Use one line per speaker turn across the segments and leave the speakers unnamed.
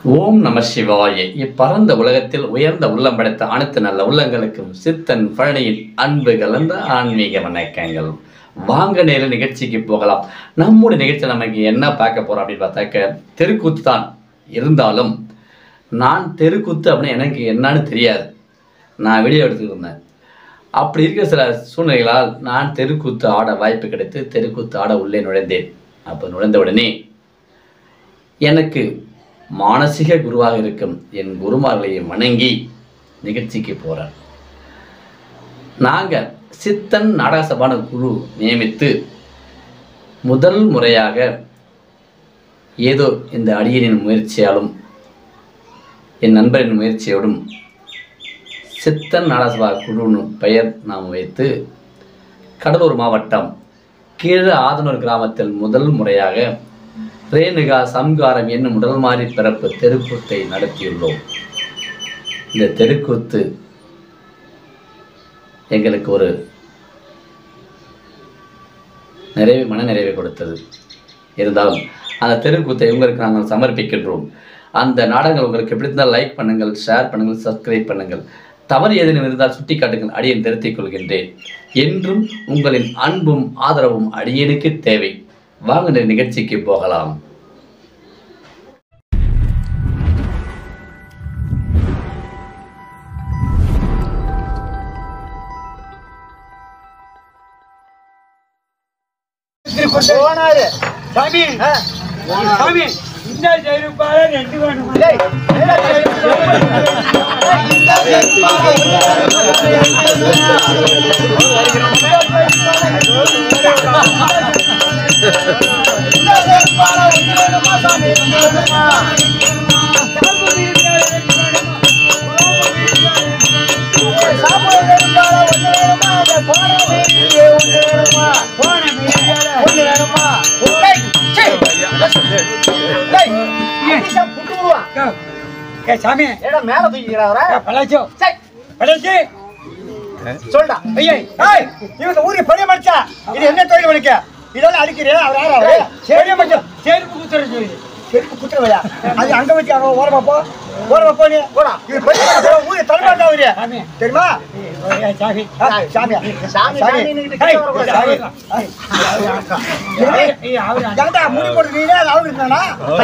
ஓம் நம சிவாய. இப்பரந்த உலகத்தில் உயர்ந்த உள்ளம் படைத்த அனைத்து நல்ல உள்ளங்களுக்கும் சித்தன் பழனியின் அன்பு கலந்த ஆன்மீக வணக்கங்கள். வாங்க நேர நிகழ்ச்சிக்கு போகலாம். நம்முடைய நிகழ்ச்சியில் நமக்கு என்ன பார்க்க போறோம் அப்படின்னு பார்த்தாக்க தெருக்கூத்து தான். இருந்தாலும் நான் தெருக்கூத்து அப்படின்னு எனக்கு என்னன்னு தெரியாது. நான் வீடியோ எடுத்துக்கிட்டு இருந்தேன். அப்படி இருக்கிற சில சூழ்நிலைகளால் நான் தெருக்கூத்து ஆட வாய்ப்பு கிடைத்து தெருக்கூத்து ஆட உள்ளே நுழைந்தேன். அப்போ நுழைந்த உடனே எனக்கு மானசீக குருவாக இருக்கும் என் குருமார்களை வணங்கி நிகழ்ச்சிக்கு போகிறேன். நாங்கள் சித்தன் நாடகசபான குழு நியமித்து முதல் முறையாக ஏதோ இந்த அடியனின் முயற்சியாலும் என் நண்பரின் முயற்சியோடும் சித்தன் நாடகசபா குழுன்னு பெயர் நாம் வைத்து கடலூர் மாவட்டம் கீழ ஆதனூர் கிராமத்தில் முதல் முறையாக ரேணுகா சம்காரம் என்னும் உடல் மாறி பிறப்பு தெருக்கூத்தை நடத்தியுள்ளோம். இந்த தெருக்கூத்து எங்களுக்கு ஒரு மன நிறைவை கொடுத்தது. இருந்தாலும் அந்த தெருக்கூத்தை உங்களுக்கு நாங்கள் சமர்ப்பிக்கின்றோம். அந்த நாடகங்கள் உங்களுக்கு பிடித்தால் லைக் பண்ணுங்கள், ஷேர் பண்ணுங்கள், சப்ஸ்கிரைப் பண்ணுங்கள். தவறு ஏதேனும் இருந்தால் சுட்டி காட்டுங்கள். அடியேன் திருத்திக் கொள்கின்றேன். என்றும் உங்களின் அன்பும் ஆதரவும் அடியேனுக்கு தேவை. வாங்க நிகழ்ச்சிக்கு போகலாம்.
சாமி மேல சொல்றா ஊருக்கு பெரிய மனுஷா. இது என்ன தொழில் உனக்கு? இதெல்லாம் அடிக்கிறேன். அவர் யாராவது பெரிய மனுஷன் செருப்பு குத்துற செருப்பு குத்துறவையா? அது அங்க வச்சு அங்க ஓரமா போ நீ போடா. இது பெரிய ஊருக்கு தலைமாட்டாவது தெரியுமா? சாமி சாமி முடி போட்டு நீனே அது அவரு இருந்தானா?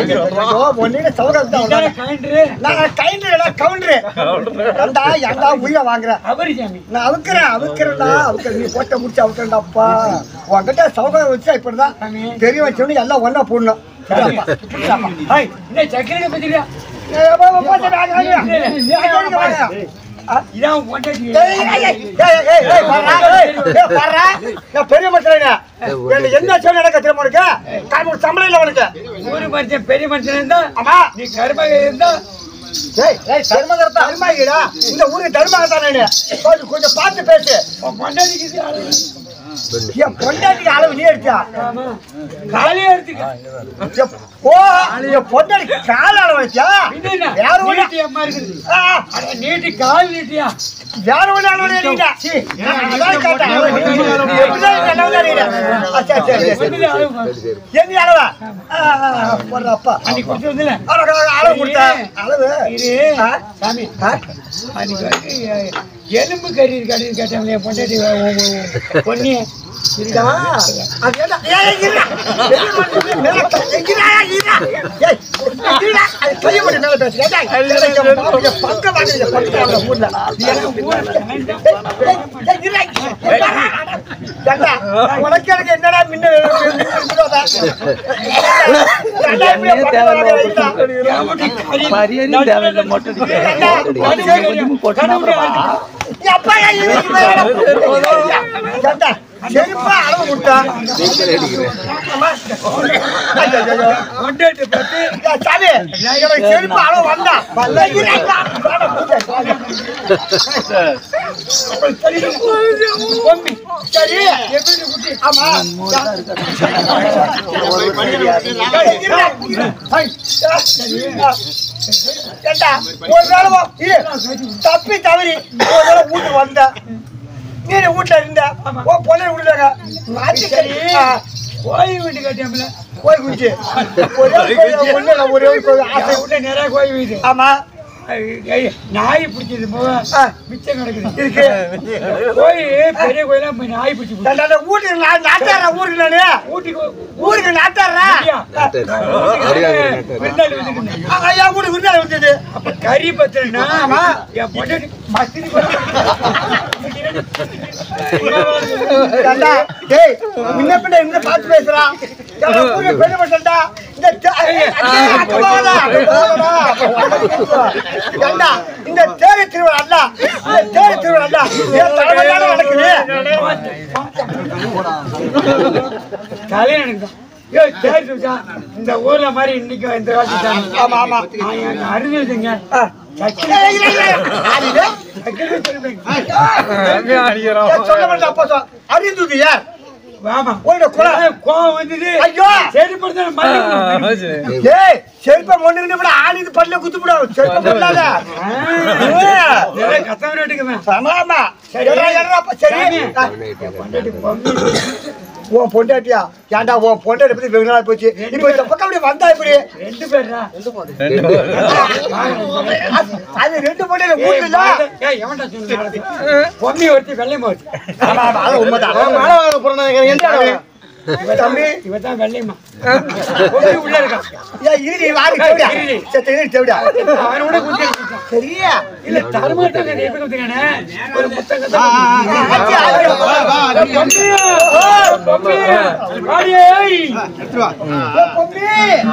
உயிரை வாங்குறேன். நான் அவுக்கிறேன்டா நீ போட்ட முடிச்சு அவுக்கிறேன்டாப்பா. உங்ககிட்ட சௌகரியம் வச்சா இப்படிதான் தெரிய வச்சோன்னு எல்லாம் ஒன்னா போடணும். பெரிய மனுஷன் என்ன சொல்லி நடக்க தெரியுமா உனக்கு? சம்பளம் இல்லை உனக்கு. ஊரு மனுஷன் பெரிய மனுஷன் இருந்தா நீ கருமக இருந்தா இந்த ஊருக்கு தர்மகத்தானே கொஞ்சம் பார்த்து பேசு. பொண்டாட்டிக்கு அளவு நீ எடுத்தா காலையே எடுத்து பொண்டாட்டி கால அளவு வச்சா நீட்டி கால் நீட்டியா வேற ஒண்ணு அளவு எங்க அளவா அப்பா அளவு கொடுத்தா அளவு எலும்பு கறி கறி கேட்டாங்க பொண்டாட்டி பொண்ணு உனக்கு எனக்கு என்னடா முன்ன செருப்பா அளவு கொடுத்தா செருப்பா அளவு வந்தா சரி ஆமா ஒரு தப்பி தவறி வீட்டுக்கு வந்த நீ வீட்டுல இருந்த பொண்ணு விட்டுட்டாங்க கோயில் வீட்டு கட்டியாமல கோயில் குஞ்சு ஒரே ஒரு கோயில் நிறைய கோயில் வீடு. ஆமா நாய் பிடிச்சது மிச்சம் கிடக்குது இருக்கு கோயில் பெரிய கோயிலா நாய் பிடிச்சி ஊருக்கு நாட்டாரா ஊருக்கு நானு ஊருக்கு நாட்டாரா விருந்தாளி வீட்டுக்கு விருந்தாளி வந்தது. அப்ப கறி பத்திரனா என் பொண்ணு மஸ்தி முன்ன பின்ன இருந்து பார்த்து பேசுறான் பெரிய பட்டா இந்த தேரை திருவிழா அல்ல இந்த தேரை திருவிழா அல்ல நடக்குது இந்த ஊர்ல மாதிரி இன்னைக்கு இந்த ஆமா ஆமா அறிஞ்சுங்க அறிந்தது யார் கோவம் வந்தது ஐயோ செருப்ப மொண்ணு கூட ஆளுது பல்ல குத்து விடும் செருப்ப பண்ணாத ஆமா சரி உன் பொண்டாட்டியா ஏன்டா உன் பொண்டாட்டி பத்தி வெகு நாள் போச்சு இப்ப இந்த பக்கம் அப்படி வந்தா இப்படி 2 பேரா அது 2 பொண்டாட்டி ஊர்ல எவன்டா சொன்னா பொம்மி ஒருத்தி வெள்ளை மோச்சு ஆமா அது உண்மைதான் மாலை வாங்க போறேன் எந்த தம்பி இவதான் வெள்ளைமா உள்ள இருக்கா இரு வாரி தேவடா சரி தேவடா அவனோட குத்தி சரியா இல்ல தரமாட்டங்க நீ எப்படி குத்தினே ஒரு முத்தங்க பொம்மி வாடியே பொம்மி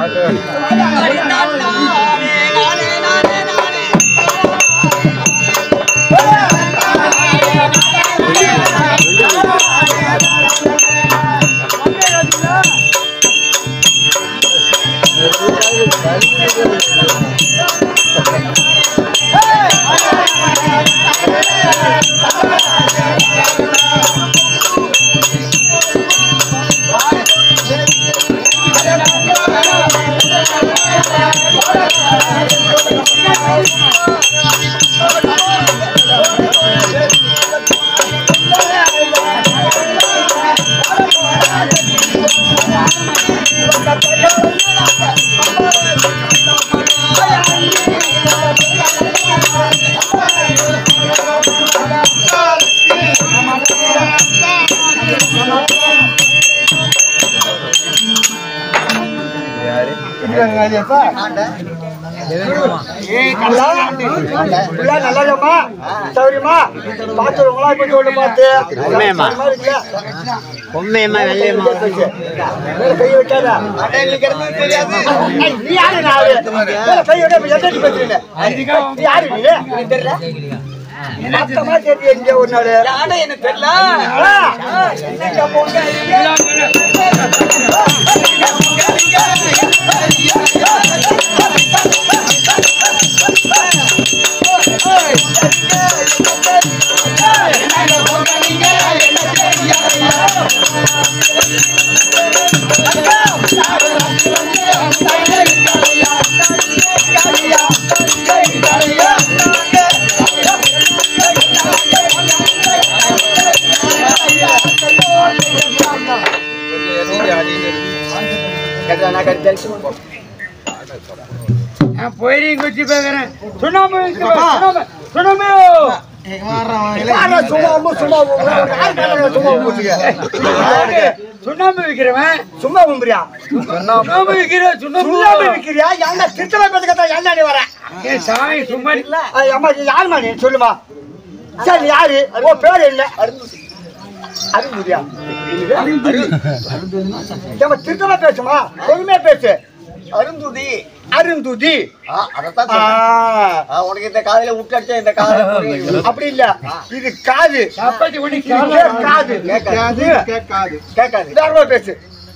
சௌரியமா பாத்துருங்களா இப்ப சொல்லு பார்த்து பொம்மையம்மா வெள்ளையம்மா கை வைக்காத நீ யாரு கை விட பேசுறீங்க யாரு நீ தெரியல மொத்தமா தெரியும் எங்க ஒரு நாள் எனக்கு தெரியல போயிரு குச்சி பேசுறேன் சுண்ணாம்பு சுண்ணாம்பு விக்கிறவன் சும்மா கும்பிரியா சுண்ணாம்பு விக்கிறியா என்ன திருத்தல பேசுறதா என்ன வர சாமி சும்மா இல்ல அம்மா யாருமா நீ சொல்லுமா சரி யாரு உன் பேர் என்ன அருந்துதியா திருத்தல பேசுமா பொறுமையா பேசு அருந்துதி அருந்துதி உனக்கு இந்த காதுல விட்டு இந்த காது அப்படி இல்ல இது காது காது கேட்காது பேசு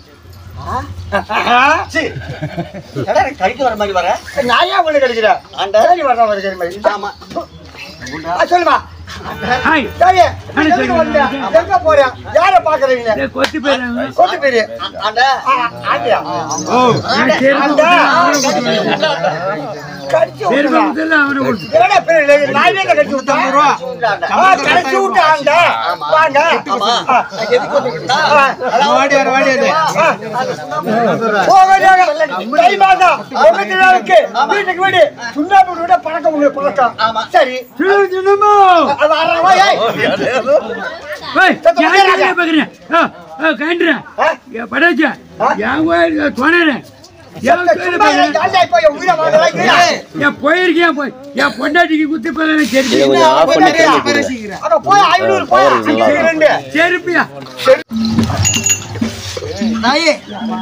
கடிக்க வர மாதிரி வர நாயா ஒண்ணு கிடைக்கிற வர மாதிரி ஆமா சொல்லுமா எங்க போறியா யார பாக்குறீங்க கொத்து பேரு கடிச்சு விட்டாங்க. வீட்டுக்கு வீடு சுண்ணாம்பு விட பழக்கம் உங்களுக்கு பழக்கம். சரி
போயிருக்கேன் போய் என் பொண்டாட்டிக்கு குத்தி செருப்பியா
தாயே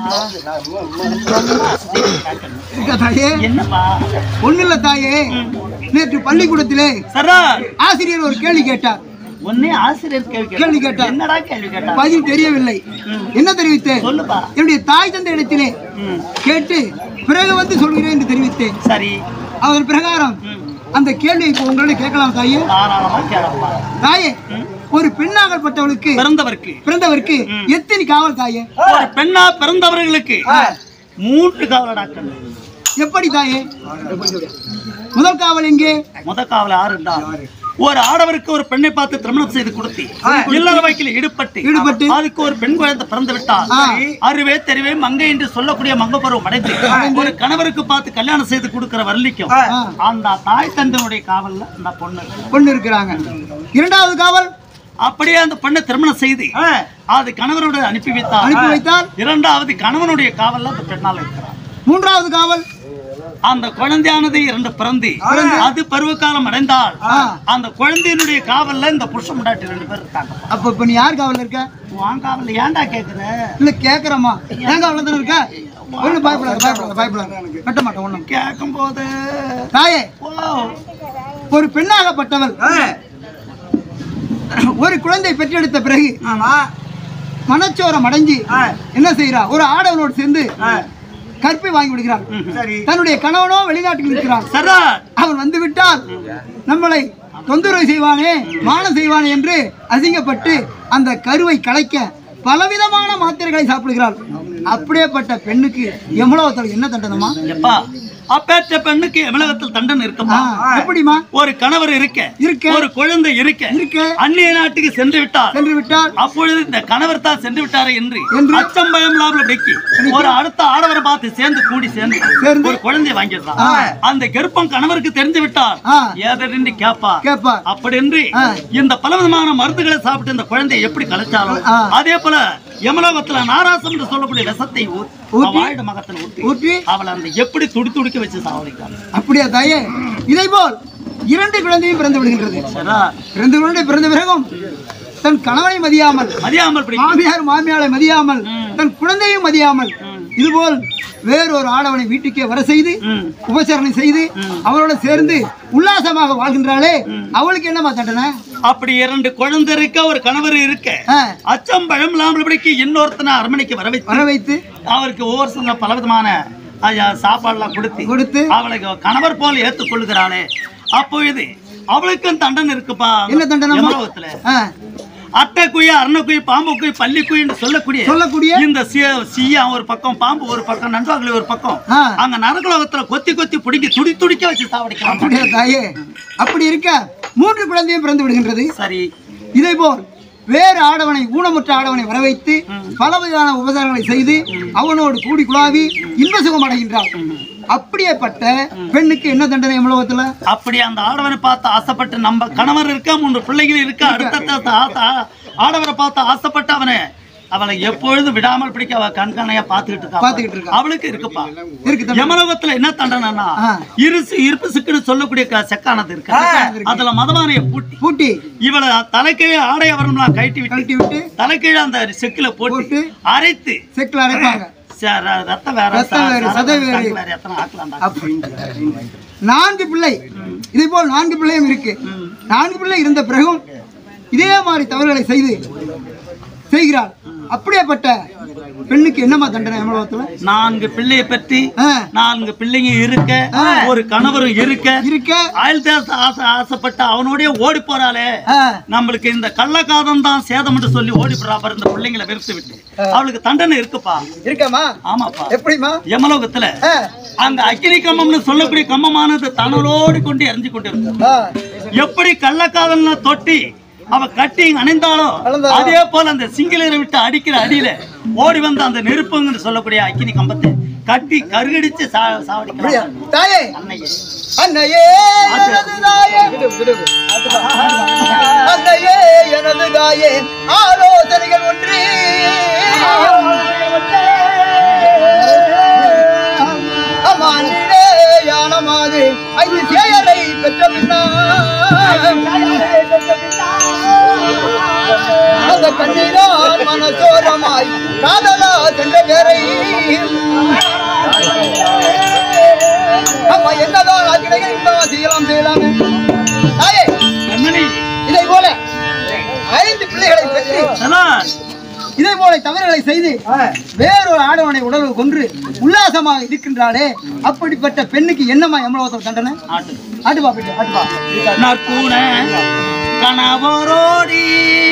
ஒண்ணுல தாயே, நேற்று பள்ளிக்கூடத்திலே ஆசிரியர் ஒரு கேள்வி கேட்டார். கேள்வி கேட்டார்.
என்னடா கேள்வி கேட்டா?
பதில் தெரியவில்லை. என்ன தெரிவித்தேன்? என்னுடைய தாய் தந்தை இடத்திலே கேட்டு பிறகு வந்து சொல்கிறேன் என்று தெரிவித்தேன்.
சரி,
அதன் பிரகாரம் அந்த கேள்வி இப்போ உங்களோட கேட்கலாம் தாயே. தாயே, ஒரு பெண்ணாகப்பட்டவளுக்கு பிறந்தவருக்கு எத்தனை காவல் தாயே?
ஒரு பெண்ணா பிறந்தவர்களுக்கு 3 காவலடாக்கள்.
எப்படி தாயே? முதல் காவல் எங்கே?
முதல் காவல் 6. ஒரு ஆடவருக்கு ஒரு பெண்ணை பார்த்து திருமணம் செய்து கொடுத்து இல்லற வகையில் ஈடுபட்டு அதுக்கு ஒரு பெண் குழந்தை பிறந்து விட்டால் அறிவே தெரிவே மங்கை என்று சொல்லக்கூடிய மங்க பருவம் அடைந்து ஒரு கணவருக்கு பார்த்து கல்யாணம் செய்து கொடுக்கிற வரலிக்கும் அந்த தாய் தந்தையுடைய காவல்ல அந்த பொண்ணு இருக்கிறாங்க.
இரண்டாவது காவல்
அப்படியே அந்த பெண்ணை திருமணம் செய்து அது கணவரோட அனுப்பி வைத்தால் இரண்டாவது கணவனுடைய காவல்ல அந்த பெண்ணால் இருக்கிறார்.
மூன்றாவது காவல்
அந்த குழந்தையானது 2 பிறந்து அது பருவகாலம் அடைந்தால் அந்த குழந்தையினுடைய காவல்ல இந்த புருஷ முண்டாட்டி 2 பேர் இருக்காங்க.
அப்ப இப்ப நீ யார் காவல்ல இருக்க?
உன் காவல்ல ஏன்டா கேக்குற?
இல்ல கேக்குறமா, ஏன் காவல்ல தான இருக்க? ஒண்ணு பயப்படாத கட்ட மாட்டேன். ஒண்ணும்
கேட்கும் போது
தாயே, ஒரு பெண்ணாகப்பட்டவள் ஒரு குழந்தை பெற்றெடுத்த பிறகு மனச்சோரம் அடைஞ்சு என்ன செய்யறா? ஒரு ஆடவனோடு சேர்ந்து கற்பை வாங்கி விடுகிறார். தன்னுடைய கணவனோ வெளிநாட்டுக்கு இருக்கிறார். அவன் வந்து விட்டால் நம்மளை தொந்தரவு செய்வானே, மானம் செய்வானே என்று அசிங்கப்பட்டு அந்த கருவை கலைக்க பலவிதமான மாத்திரைகளை சாப்பிடுகிறாள். அப்படியேப்பட்ட பெண்ணுக்கு எவ்வளவு என்ன தண்டனமா?
அப்பேற்ற பெண்ணுக்கு எவ்வளவத்தில் தண்டனை இருக்குமா?
எப்படிமா?
ஒரு கணவர் இருக்க ஒரு குழந்தை இருக்க அந்நிய நாட்டுக்கு சென்று விட்டால் அப்பொழுது இந்த கணவர் தான் சென்று விட்டாரே என்று அச்சம் பயம் இல்லாமல் ஒரு அடுத்த ஆடவரை பார்த்து சேர்ந்து ஒரு குழந்தை வாங்கிடுறான். அந்த கர்ப்பம் கணவருக்கு தெரிஞ்சு விட்டால் ஏதென்று கேட்பார். அப்படி என்று இந்த பலவிதமான மருந்துகளை சாப்பிட்டு இந்த குழந்தையை எப்படி கலைச்சாலும் அதே போல யமலோகத்துல நாராசம் என்று சொல்லக்கூடிய விஷத்தை ஊற்றி அவளை அந்த எப்படி துடிக்க வச்சு சாவடிக்கிறாங்க.
அப்படியா தாயே? இதை போல் 2 குழந்தையும் பிறந்து விடுகின்றது. 2 குழந்தை பிறந்த பிறகும் தன் கணவனை மதியாமல் மாமியாரை மதியாமல் தன் குழந்தையும் மதியாமல் இதுபோல் வேறொரு ஆடவனை வீட்டுக்கே வர செய்து உபசரணை செய்து அவளோட சேர்ந்து உல்லாசமாக வாழ்கின்றாளே, அவளுக்கு என்னமா தண்டனை?
அப்படி 2 குழந்தை இருக்க ஒரு கணவர் இருக்க அச்சம் பழம் இல்லாமல்படிக்கு இன்னொருத்தனை அரண்மனைக்கு வர வைத்து அவருக்கு ஒவ்வொரு சில பலவிதமான சாப்பாடுலாம் கொடுத்து அவளுக்கு கணவர் போல ஏற்றுக்கொள்கிறாளே, அப்பொழுது அவளுக்கும் தண்டனை இருக்குப்பா.
என்ன தண்டனை?
அட்டை குயி, அரண குயி, பாம்பு குயி, பள்ளி குயி என்று சொல்லக்கூடிய இந்த சீயா ஒரு பக்கம், பாம்பு ஒரு பக்கம், நண்பர்களே ஒரு பக்கம், அங்க நரகலோகத்துல கொத்தி பிடிங்கி துடிக்க வச்சு சாவடிக்கலாம்.
தாயே, அப்படி இருக்க 3 குழந்தையும் பிறந்து விடுகின்றது.
சரி,
இதே போல் வேறு ஆடவனை, ஊனமுற்ற ஆடவனை வர வைத்து பலவிதமான உபசாரங்களை செய்து அவனோடு கூடி குழாவி இன்ப சுகம் அடைகின்றான். அப்படியேப்பட்ட பெண்ணுக்கு என்ன தண்டனை உலகத்துல?
அப்படி அந்த ஆடவனை பார்த்து ஆசைப்பட்டு நம்ம கணவர் இருக்க 3 பிள்ளைகள் இருக்க அடுத்த ஆடவரை பார்த்து ஆசைப்பட்டு அவளை எப்பொழுதும் விடாமல் பிடிக்க அவ கண்காணையா பாத்துக்கிட்டு இருக்கா. அவளுக்கு இருக்குப்பா. யமலோகத்துல என்ன தண்டனைன்னா இருப்பு சிக்குன்னு சொல்லக்கூடிய செக்கானது இருக்கு. அதுல மதமானைய பூட்டி இவளை தலைக்கீழே ஆடை அவரெல்லாம் கட்டி விட்டு தலைக்கீழே அந்த செக்கில போட்டு அரைத்து
செக்கில அரைப்பாங்க. 4 பிள்ளை, இதே போல் 4 பிள்ளையும் இருக்கு. 4 பிள்ளை இருந்த பிறகும் இதே மாதிரி தவறுகளை செய்கிறாள். அப்படியேப்பட்ட பெண்ணுக்கு என்னமா தண்டனை எமலோகத்துல?
4 பிள்ளையை பற்றி 4 பிள்ளைங்க இருக்க, ஒரு கணவரும் இருக்க ஆசைப்பட்ட அவனோடய ஓடி போறாளே, நம்மளுக்கு இந்த கள்ளக்காதம் தான் சேதம் என்று சொல்லி ஓடி போறா பாரு. இந்த பிள்ளைங்களை வெறுத்து விட்டு அவளுக்கு தண்டனை இருக்குப்பா.
இருக்கமா?
ஆமாப்பா.
எப்படிமா?
யமலோகத்துல அந்த அக்கினி கம்பம்னு சொல்லக்கூடிய கம்பமானது தணலோடு கொண்டு எரிஞ்சு கொண்டு இருக்கு. எப்படி கள்ளக்காதல்ல தொட்டி அவ கட்டி அணைந்தாலும் அதே போல அந்த சிங்களரை விட்டு அடிக்கிற அடியில ஓடி வந்த அந்த நெருப்புன்னு சொல்லக்கூடிய அக்கினி கம்பத்தை கட்டி கருகடிச்சு சாவடிக்கலாம்.
தாயே,
அன்னையே,
அன்னையே எனது தாயே, அன்னையே எனது தாயே, ஆலோசனைகள் ஒன்றே அம்மானே யானமாது 5 சேயரை பெற்ற அந்த கண்ணீரால் மனசோரமாய் காதலா சென்ற பேரை அம்மா என்னதான் ஆக்கினைகள் செய்யலாம் தாயே. இதை போல 5 பிள்ளைகளை பெற்று இதே போல தவறுகளை செய்து வேறொரு ஆடவனை உடலை கொன்று உல்லாசமாக இருக்கின்றாளே, அப்படிப்பட்ட பெண்ணுக்கு என்னமா எமலோகத்தில் தண்டனை? ஆட்டுப்பா போயிட்டு ஆட்டுப்பா.
நற்குண கணவரோடி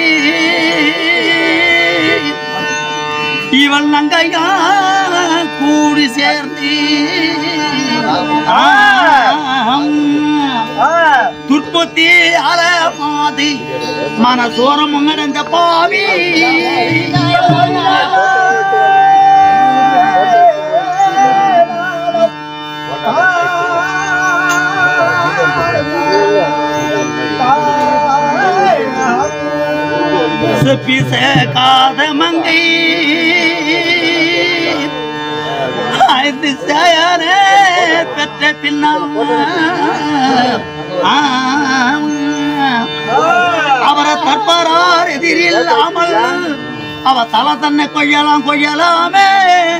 இவள் நங்கையா கூடி சேர்ந்து துற்பத்தி அலமாதி மனசோரம் அடைந்த பாவி பிச காத மங்கை பெற்ற பின்னால் அவரை தற்பாரார் எதிரில்லாமல் அவ தலை தன்னை கொய்யலாமே.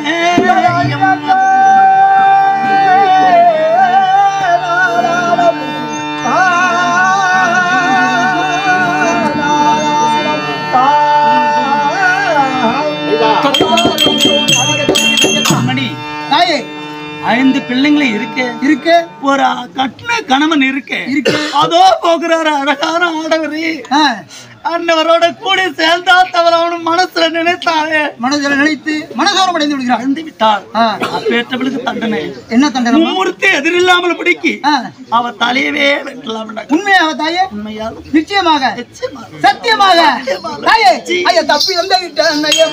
தாயே,
5 பிள்ளைங்களும் இருக்க ஒரு கட்டின கணவன் இருக்க அதோ போகிறாரு அழகான ஆடவரு. அன்னவரோட கூட சேர்ந்தா தவிர அவனு மனசுல நினைத்தாரு,
மனசுல நினைத்து மனசோரம் அடைந்து விடுகிறார்.
அடைந்து விட்டாள். அப்பேற்றவளுக்கு தண்டனை
என்ன தண்டனை?
மும்மூர்த்தி எதிரில்லாமல் பிடிக்கி அவ தலையவே வெட்டலாம்.
உண்மையாக தாயே?
உண்மையா?
நிச்சயமாக சத்தியமாக தாயே. ஐயா தப்பி வந்து விட்டேன் ஐயா.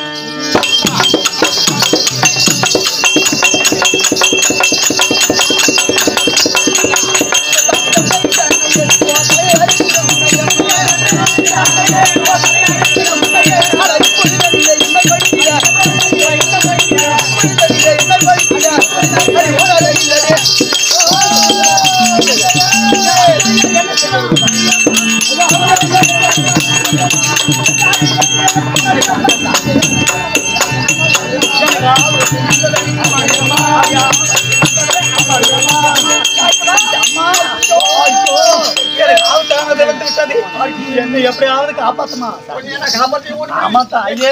என்னை எப்படியாவது காப்பாத்துமா. ஆமாத்தா ஐயே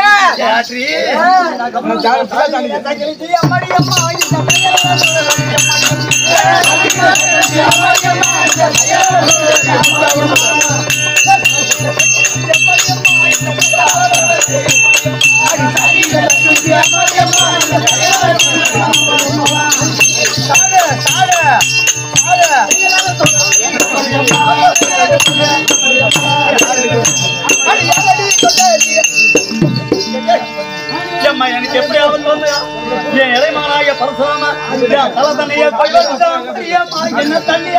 எனக்கு எப்படியாவது என் இறைமானாய பரசுராம தலை தண்ணிய என்ன தண்ணியா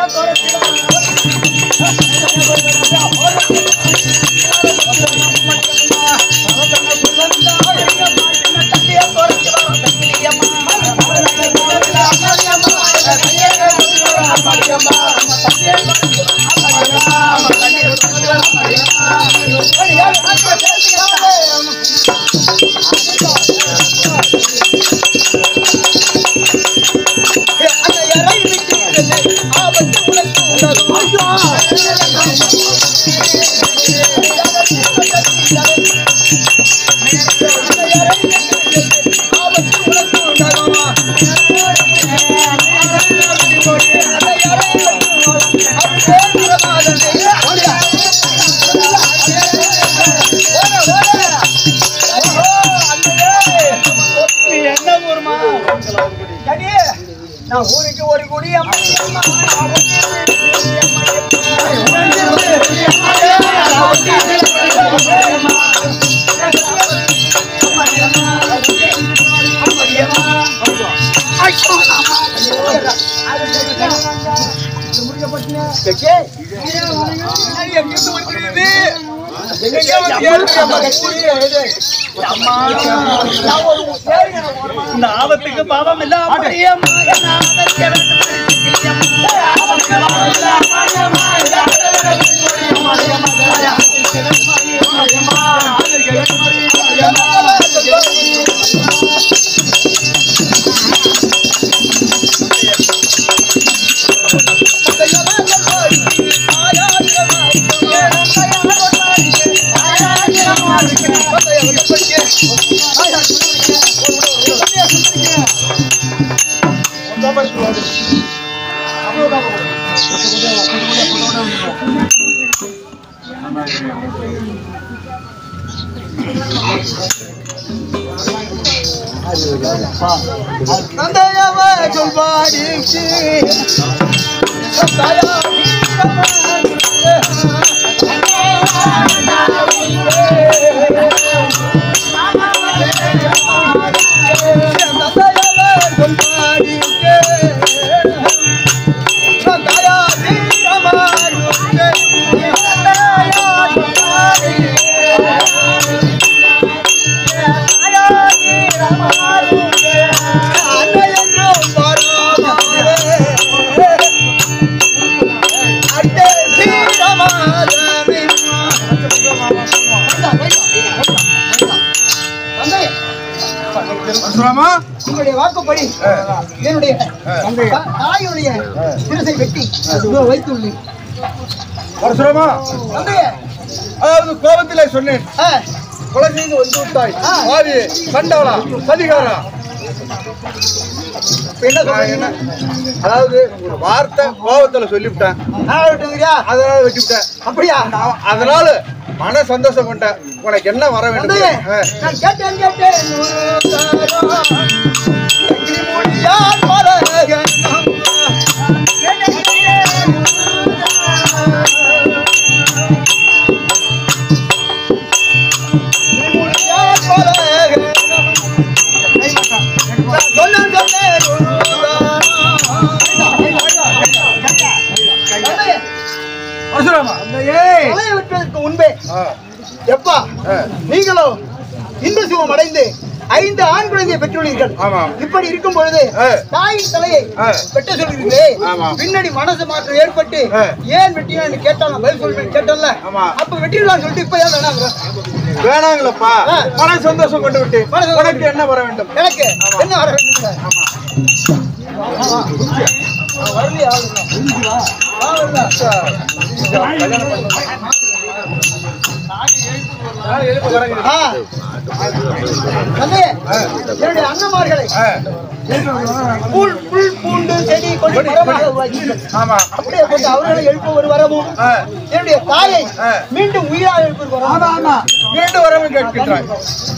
நான் ஊருக்கு ஒரு குடி
இந்த ஆபத்துக்கு பாவம் இல்லாம
உங்களுடைய வாக்குப்படி என்னுடைய தாயுடைய சிரசை வெட்டி வைத்துள்ளேன்.
பரசுராமா, அதாவது கோபத்திலே சொன்னேன், கொலை செய்து வந்து விட்டாய். ஆவி கண்டவளா சதிகாரா. என்ன அதாவது ஒரு வார்த்தை கோபத்துல சொல்லிவிட்டேன், அதனால வெட்டிவிட்டேன். அப்படியா? அதனால மன சந்தோஷம் கொண்ட. உனக்கு என்ன வர வேண்டும்?
முன்பே எப்பா நீங்களோ இந்து சுகம் அடைந்து 5 ஆண் குழந்தையை பெற்றுள்ளீர்கள். இப்படி இருக்கும் பொழுது தாயின் தலையை வெட்ட சொல்கிறீர்களே, பின்னாடி மனசு மாற்றம் ஏற்பட்டு ஏன் வெட்டினான்னு கேட்டாலும் பதில் சொல்றேன் கேட்டல. அப்ப வெட்டிடலாம் சொல்லிட்டு இப்ப ஏன் வேணாங்க?
வேணாங்களப்பா, மன சந்தோஷம் கொண்டு விட்டு உனக்கு என்ன வர வேண்டும்?
எனக்கு என்ன வர வேண்டும்? என்னுடைய அண்ணமார்களை புல் பூண்டு செடி கொண்டு மரமாக உருவாக்கினீர்கள். அப்படியே கொண்டு அவர்களை எழுப்ப ஒரு வரவும், என்னுடைய தாயை மீண்டும் உயிராக எழுப்ப ஒரு வரவும்,
மீண்டும் வரவும் கேட்கின்றாய்.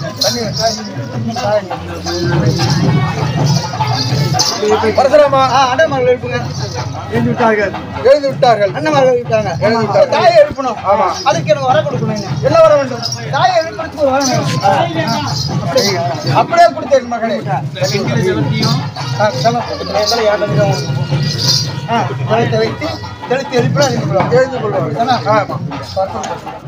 பரசுராமா,
அண்ணமார்கள் எழுப்புங்க.
எழுந்து விட்டார்கள்.
அண்ணமார்கள் எழுப்பிட்டாங்க. தாயை எழுப்பணும். அதுக்கு எனக்கு வர கொடுக்கணும்.
என்ன வர வேண்டும்?
தாயை எழுப்புறதுக்கு ஒரு வரம் வேணும்.
அப்படியே கொடுத்தேன் மகனே.
வைத்து தெளித்து எழுப்பி எழுந்து கொள்வாங்க.